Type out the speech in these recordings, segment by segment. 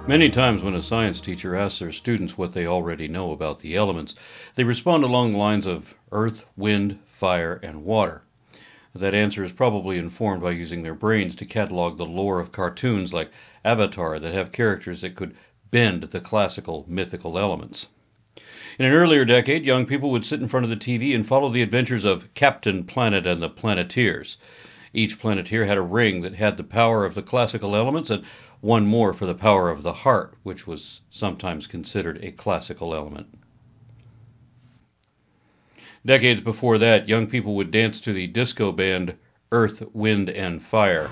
Many times when a science teacher asks their students what they already know about the elements, they respond along the lines of earth, wind, fire, and water. That answer is probably informed by using their brains to catalog the lore of cartoons like Avatar that have characters that could bend the classical mythical elements. In an earlier decade, young people would sit in front of the TV and follow the adventures of Captain Planet and the Planeteers. Each Planeteer had a ring that had the power of the classical elements and one more for the power of the heart, which was sometimes considered a classical element. Decades before that, young people would dance to the disco band Earth, Wind, and Fire.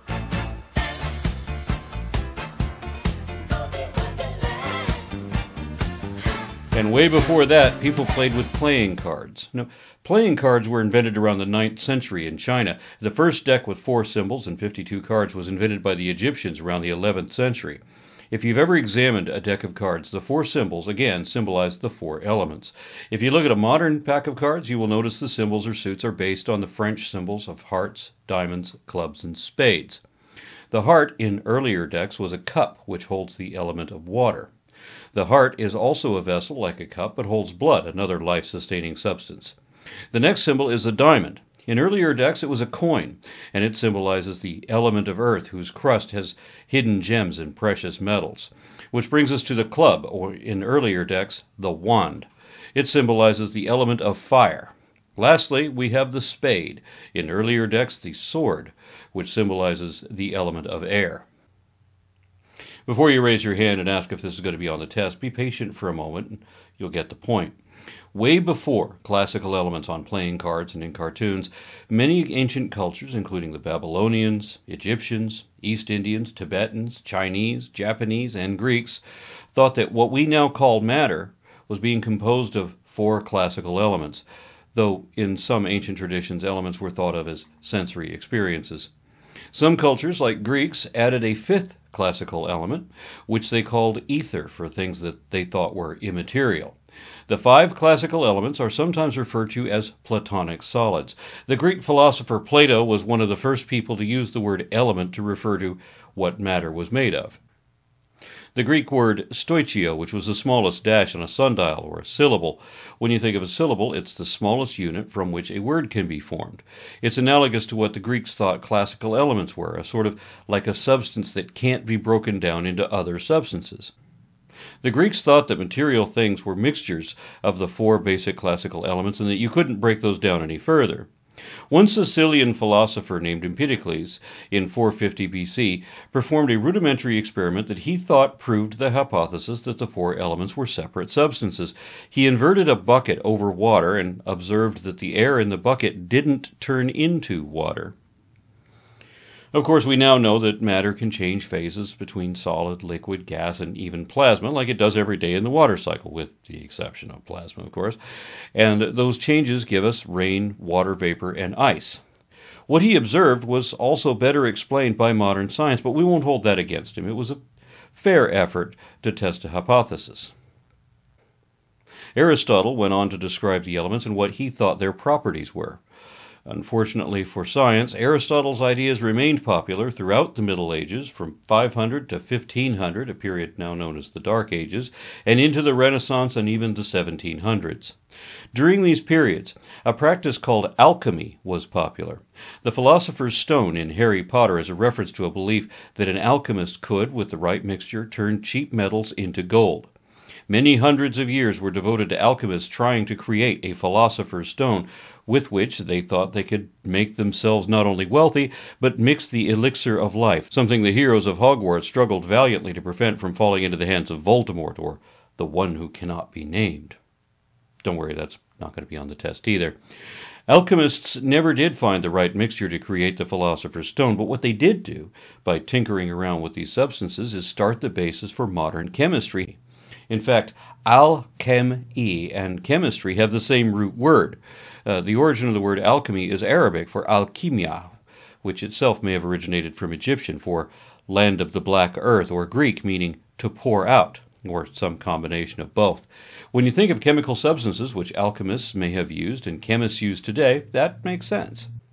And way before that, people played with playing cards. Now, playing cards were invented around the 9th century in China. The first deck with 4 symbols and 52 cards was invented by the Egyptians around the 11th century. If you've ever examined a deck of cards, the 4 symbols, again, symbolize the 4 elements. If you look at a modern pack of cards, you will notice the symbols or suits are based on the French symbols of hearts, diamonds, clubs, and spades. The heart in earlier decks was a cup, which holds the element of water. The heart is also a vessel like a cup, but holds blood, another life-sustaining substance. The next symbol is a diamond. In earlier decks, it was a coin, and it symbolizes the element of earth, whose crust has hidden gems and precious metals. Which brings us to the club, or in earlier decks, the wand. It symbolizes the element of fire. Lastly, we have the spade. In earlier decks, the sword, which symbolizes the element of air. Before you raise your hand and ask if this is going to be on the test, be patient for a moment and you'll get the point. Way before classical elements on playing cards and in cartoons, many ancient cultures, including the Babylonians, Egyptians, East Indians, Tibetans, Chinese, Japanese, and Greeks, thought that what we now call matter was being composed of 4 classical elements, though in some ancient traditions elements were thought of as sensory experiences. Some cultures, like Greeks, added a 5th classical element, which they called ether for things that they thought were immaterial. The 5 classical elements are sometimes referred to as Platonic solids. The Greek philosopher Plato was one of the first people to use the word element to refer to what matter was made of. The Greek word stoichio, which was the smallest dash on a sundial or a syllable. When you think of a syllable, it's the smallest unit from which a word can be formed. It's analogous to what the Greeks thought classical elements were, a sort of like a substance that can't be broken down into other substances. The Greeks thought that material things were mixtures of the 4 basic classical elements and that you couldn't break those down any further. One Sicilian philosopher named Empedocles, in 450 BC, performed a rudimentary experiment that he thought proved the hypothesis that the 4 elements were separate substances. He inverted a bucket over water and observed that the air in the bucket didn't turn into water. Of course, we now know that matter can change phases between solid, liquid, gas, and even plasma, like it does every day in the water cycle, with the exception of plasma, of course. And those changes give us rain, water vapor, and ice. What he observed was also better explained by modern science, but we won't hold that against him. It was a fair effort to test a hypothesis. Aristotle went on to describe the elements and what he thought their properties were. Unfortunately for science, Aristotle's ideas remained popular throughout the Middle Ages, from 500 to 1500, a period now known as the Dark Ages, and into the Renaissance and even the 1700s. During these periods, a practice called alchemy was popular. The Philosopher's Stone in Harry Potter is a reference to a belief that an alchemist could, with the right mixture, turn cheap metals into gold. Many hundreds of years were devoted to alchemists trying to create a philosopher's stone with which they thought they could make themselves not only wealthy, but mix the elixir of life, something the heroes of Hogwarts struggled valiantly to prevent from falling into the hands of Voldemort, or the one who cannot be named. Don't worry, that's not going to be on the test either. Alchemists never did find the right mixture to create the philosopher's stone, but what they did do, by tinkering around with these substances, is start the basis for modern chemistry. In fact, alchemy and chemistry have the same root word. The origin of the word alchemy is Arabic for alchimia, which itself may have originated from Egyptian for land of the black earth, or Greek meaning to pour out, or some combination of both. When you think of chemical substances which alchemists may have used and chemists use today, that makes sense.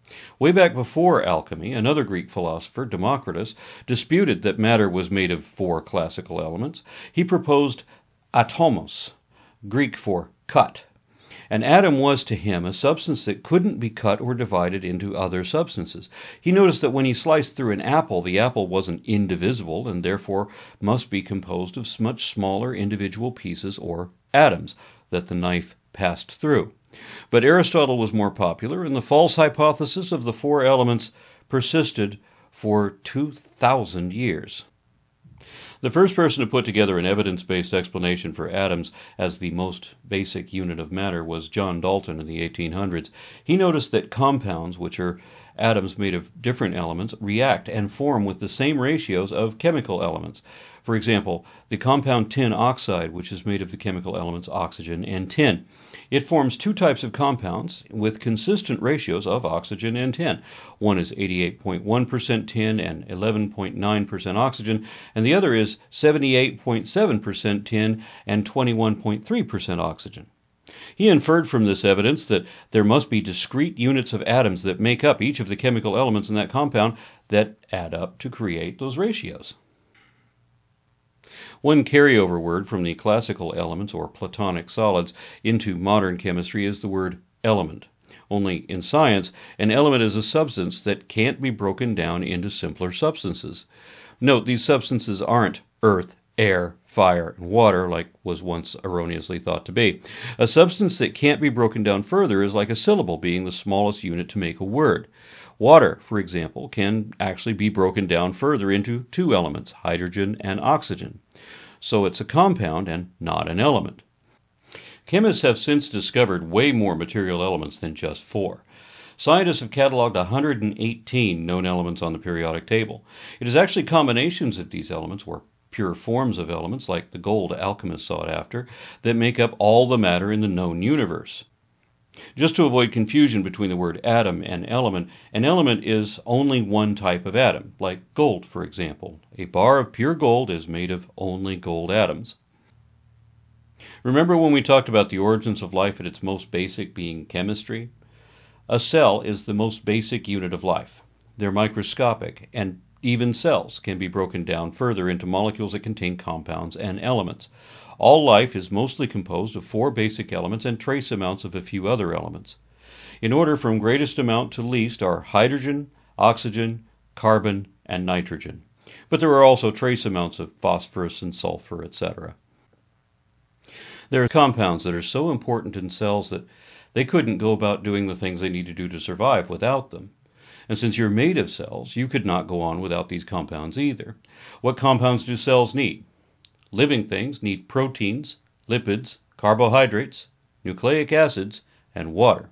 Way back before alchemy, another Greek philosopher, Democritus, disputed that matter was made of 4 classical elements. He proposed atomos, Greek for cut. An atom was to him a substance that couldn't be cut or divided into other substances. He noticed that when he sliced through an apple, the apple wasn't indivisible and therefore must be composed of much smaller individual pieces or atoms that the knife passed through. But Aristotle was more popular, and the false hypothesis of the 4 elements persisted for 2,000 years. The first person to put together an evidence-based explanation for atoms as the most basic unit of matter was John Dalton in the 1800s. He noticed that compounds, which are atoms made of different elements, react and form with the same ratios of chemical elements. For example, the compound tin oxide, which is made of the chemical elements oxygen and tin. It forms 2 types of compounds with consistent ratios of oxygen and tin. One is 88.1% tin and 11.9% oxygen, and the other is 78.7% tin and 21.3% oxygen. He inferred from this evidence that there must be discrete units of atoms that make up each of the chemical elements in that compound that add up to create those ratios. One carryover word from the classical elements or Platonic solids into modern chemistry is the word element. Only in science, an element is a substance that can't be broken down into simpler substances. Note, these substances aren't earth, air, fire, and water like was once erroneously thought to be. A substance that can't be broken down further is like a syllable being the smallest unit to make a word. Water, for example, can actually be broken down further into 2 elements, hydrogen and oxygen. So it's a compound and not an element. Chemists have since discovered way more material elements than just 4. Scientists have cataloged 118 known elements on the periodic table. It is actually combinations of these elements, or pure forms of elements like the gold alchemists sought after, that make up all the matter in the known universe. Just to avoid confusion between the word atom and element, an element is only one type of atom, like gold, for example. A bar of pure gold is made of only gold atoms. Remember when we talked about the origins of life at its most basic being chemistry? A cell is the most basic unit of life. They're microscopic, and even cells can be broken down further into molecules that contain compounds and elements. All life is mostly composed of 4 basic elements and trace amounts of a few other elements. In order from greatest amount to least are hydrogen, oxygen, carbon, and nitrogen. But there are also trace amounts of phosphorus and sulfur, etc. There are compounds that are so important in cells that they couldn't go about doing the things they need to do to survive without them. And since you're made of cells, you could not go on without these compounds either. What compounds do cells need? Living things need proteins, lipids, carbohydrates, nucleic acids, and water.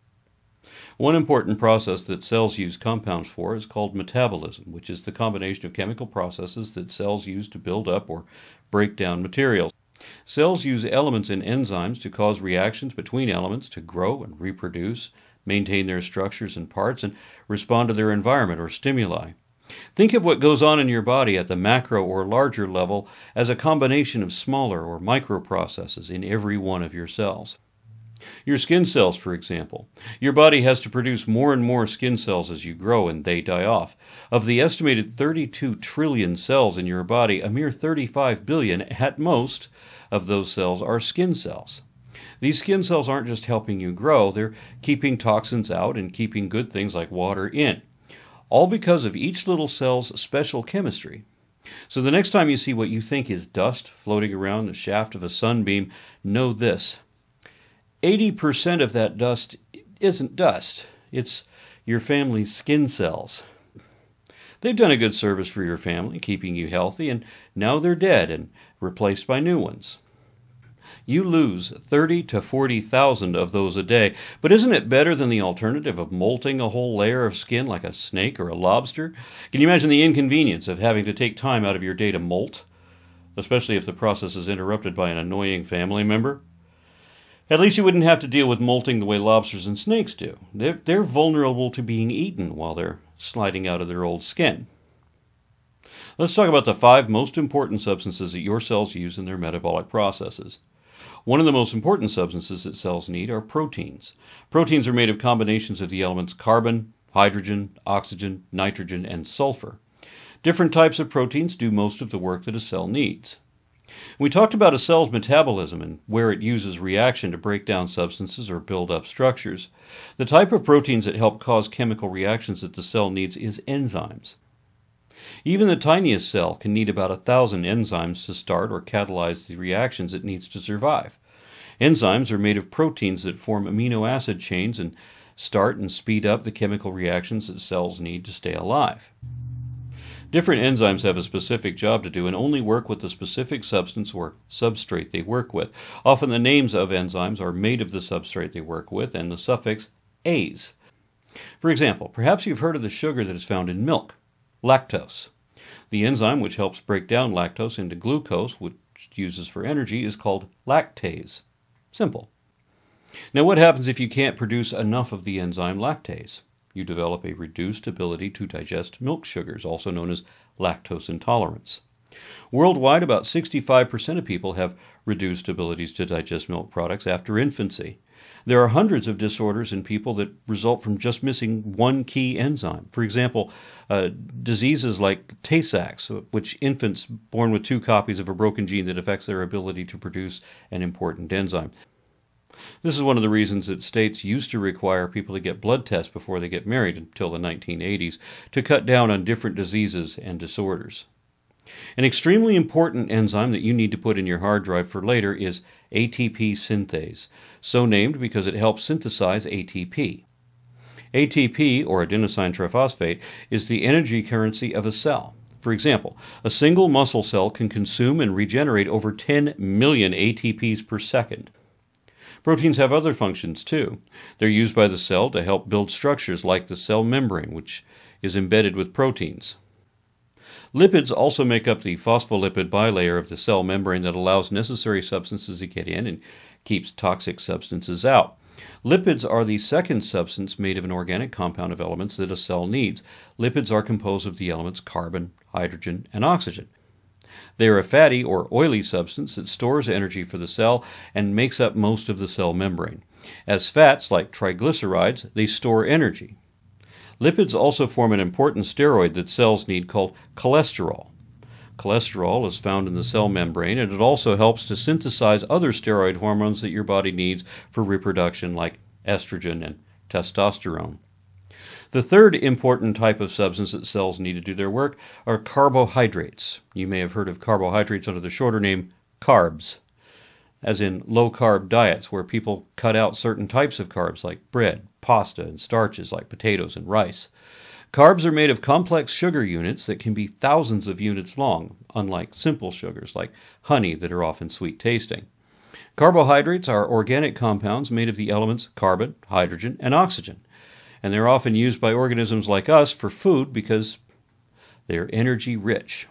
One important process that cells use compounds for is called metabolism, which is the combination of chemical processes that cells use to build up or break down materials. Cells use elements and enzymes to cause reactions between elements to grow and reproduce, maintain their structures and parts, and respond to their environment or stimuli. Think of what goes on in your body at the macro or larger level as a combination of smaller or micro processes in every one of your cells. Your skin cells, for example. Your body has to produce more and more skin cells as you grow and they die off. Of the estimated 32 trillion cells in your body, a mere 35 billion at most of those cells are skin cells. These skin cells aren't just helping you grow, they're keeping toxins out and keeping good things like water in. All because of each little cell's special chemistry. So the next time you see what you think is dust floating around the shaft of a sunbeam, know this. 80% of that dust isn't dust. It's your family's skin cells. They've done a good service for your family, keeping you healthy, and now they're dead and replaced by new ones. You lose 30 to 40,000 of those a day, but isn't it better than the alternative of molting a whole layer of skin like a snake or a lobster? Can you imagine the inconvenience of having to take time out of your day to molt, especially if the process is interrupted by an annoying family member? At least you wouldn't have to deal with molting the way lobsters and snakes do. They're vulnerable to being eaten while they're sliding out of their old skin. Let's talk about the 5 most important substances that your cells use in their metabolic processes. One of the most important substances that cells need are proteins. Proteins are made of combinations of the elements carbon, hydrogen, oxygen, nitrogen, and sulfur. Different types of proteins do most of the work that a cell needs. We talked about a cell's metabolism and where it uses reaction to break down substances or build up structures. The type of proteins that help cause chemical reactions that the cell needs is enzymes. Even the tiniest cell can need about 1,000 enzymes to start or catalyze the reactions it needs to survive. Enzymes are made of proteins that form amino acid chains and start and speed up the chemical reactions that cells need to stay alive. Different enzymes have a specific job to do and only work with the specific substance or substrate they work with. Often the names of enzymes are made of the substrate they work with and the suffix -ase. For example, perhaps you've heard of the sugar that is found in milk, lactose. The enzyme which helps break down lactose into glucose, which it uses for energy, is called lactase. Simple. Now what happens if you can't produce enough of the enzyme lactase? You develop a reduced ability to digest milk sugars, also known as lactose intolerance. Worldwide, about 65% of people have reduced abilities to digest milk products after infancy. There are hundreds of disorders in people that result from just missing one key enzyme. For example, diseases like Tay-Sachs, which infants born with 2 copies of a broken gene that affects their ability to produce an important enzyme. This is one of the reasons that states used to require people to get blood tests before they get married until the 1980s to cut down on different diseases and disorders. An extremely important enzyme that you need to put in your hard drive for later is ATP synthase, so named because it helps synthesize ATP. ATP, or adenosine triphosphate, is the energy currency of a cell. For example, a single muscle cell can consume and regenerate over 10 million ATPs per second. Proteins have other functions too. They're used by the cell to help build structures like the cell membrane, which is embedded with proteins. Lipids also make up the phospholipid bilayer of the cell membrane that allows necessary substances to get in and keeps toxic substances out. Lipids are the second substance made of an organic compound of elements that a cell needs. Lipids are composed of the elements carbon, hydrogen, and oxygen. They are a fatty or oily substance that stores energy for the cell and makes up most of the cell membrane. As fats, like triglycerides, they store energy. Lipids also form an important steroid that cells need called cholesterol. Cholesterol is found in the cell membrane, and it also helps to synthesize other steroid hormones that your body needs for reproduction, like estrogen and testosterone. The third important type of substance that cells need to do their work are carbohydrates. You may have heard of carbohydrates under the shorter name carbs, as in low-carb diets where people cut out certain types of carbs like bread, pasta, and starches like potatoes and rice. Carbs are made of complex sugar units that can be thousands of units long, unlike simple sugars like honey that are often sweet-tasting. Carbohydrates are organic compounds made of the elements carbon, hydrogen, and oxygen. And they're often used by organisms like us for food because they're energy rich.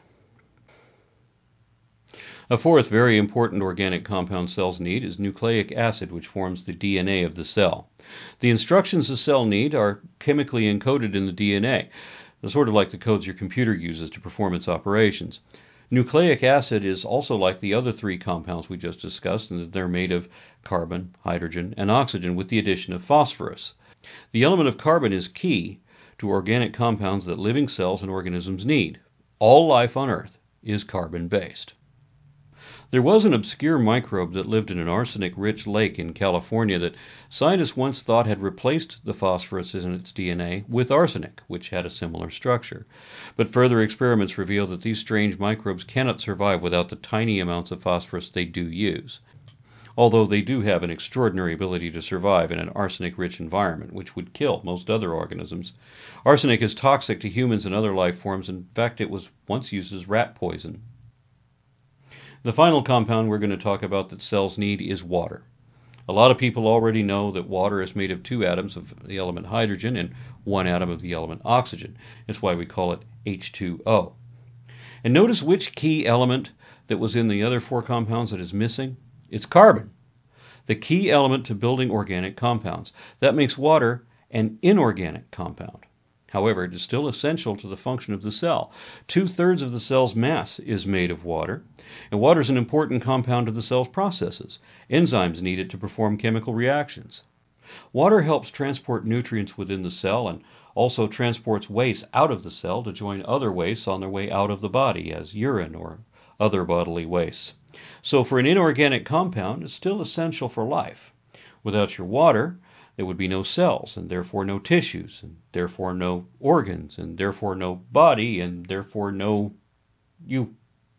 A fourth very important organic compound cells need is nucleic acid, which forms the DNA of the cell. The instructions the cell need are chemically encoded in the DNA, sort of like the codes your computer uses to perform its operations. Nucleic acid is also like the other 3 compounds we just discussed in that they're made of carbon, hydrogen, and oxygen with the addition of phosphorus. The element of carbon is key to organic compounds that living cells and organisms need. All life on Earth is carbon-based. There was an obscure microbe that lived in an arsenic-rich lake in California that scientists once thought had replaced the phosphorus in its DNA with arsenic, which had a similar structure. But further experiments reveal that these strange microbes cannot survive without the tiny amounts of phosphorus they do use, although they do have an extraordinary ability to survive in an arsenic-rich environment, which would kill most other organisms. Arsenic is toxic to humans and other life forms. In fact, it was once used as rat poison. The final compound we're going to talk about that cells need is water. A lot of people already know that water is made of 2 atoms of the element hydrogen and 1 atom of the element oxygen. That's why we call it H2O. And notice which key element that was in the other 4 compounds that is missing? It's carbon, the key element to building organic compounds. That makes water an inorganic compound. However, it is still essential to the function of the cell. 2/3 of the cell's mass is made of water, and water is an important compound of the cell's processes. Enzymes need it to perform chemical reactions. Water helps transport nutrients within the cell and also transports waste out of the cell to join other wastes on their way out of the body as urine or other bodily wastes. So for an inorganic compound, it's still essential for life. Without your water, there would be no cells, and therefore no tissues, and therefore no organs, and therefore no body, and therefore no you.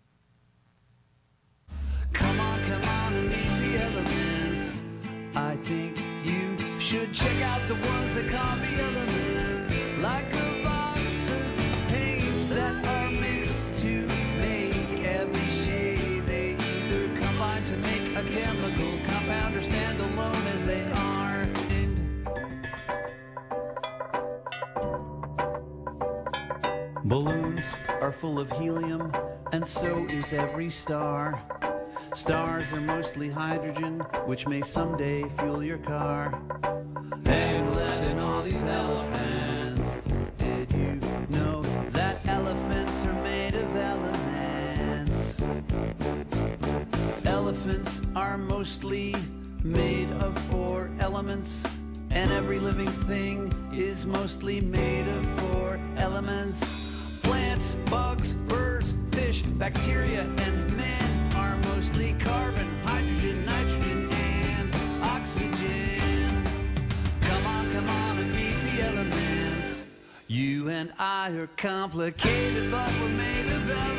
Come on and meet the elements. I think you should check out the ones that call the elements. Like a box of paints that are mixed to make every shade. They either combine to make a chemical compound or stand alone as they are. Balloons are full of helium, and so is every star. Stars are mostly hydrogen, which may someday fuel your car. Hey, and all these elephants. Did you know that elephants are made of elements? Elephants are mostly made of 4 elements, and every living thing is mostly made of 4 elements. Plants, bugs, birds, fish, bacteria, and men are mostly carbon, hydrogen, nitrogen, and oxygen. Come on and meet the elements. You and I are complicated, but we're made of elements.